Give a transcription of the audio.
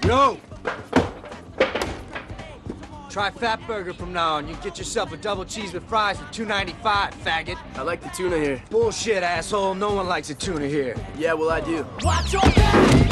Yo! Try Fat Burger from now on. You can get yourself a double cheese with fries for $2.95, faggot. I like the tuna here. Bullshit, asshole. No one likes a tuna here. Yeah, well, I do. Watch your back!